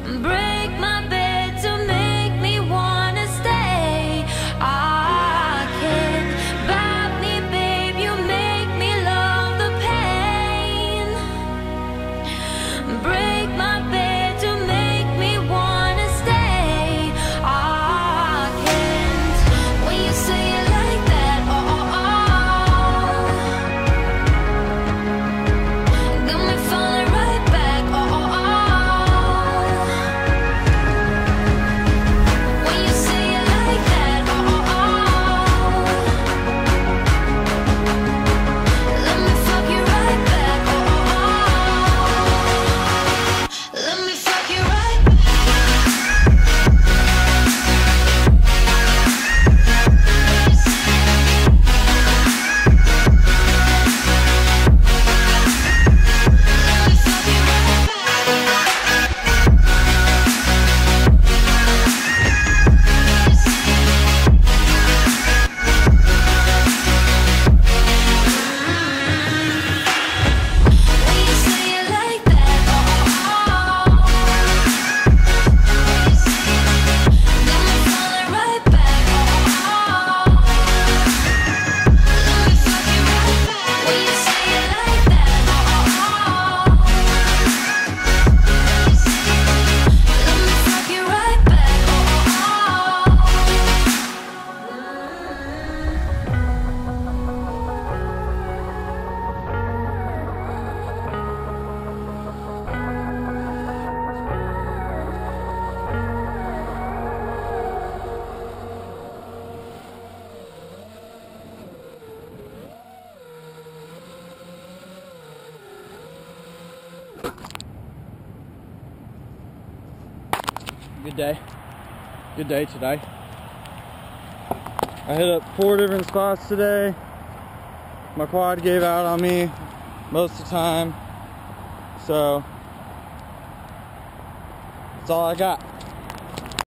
break my bed to make me wanna stay. I can't bite me, babe, you make me love the pain. Break my bed to make me wanna stay. I can't, when you say it like that, oh, oh, oh. Got me falling right back, oh, oh, oh. When you say it like that, oh, oh, oh. Let me fuck you right back, oh, oh, oh. Let me fuck you right back. When you say it like that, oh, oh, oh. Got me falling right back, oh, oh, oh. Let me fuck you right back. When you say it like that, oh, oh, oh. Let me fuck you right back, oh, oh, oh. Good day. Good day today. I hit up 4 different spots today. My quad gave out on me most of the time. So that's all I got.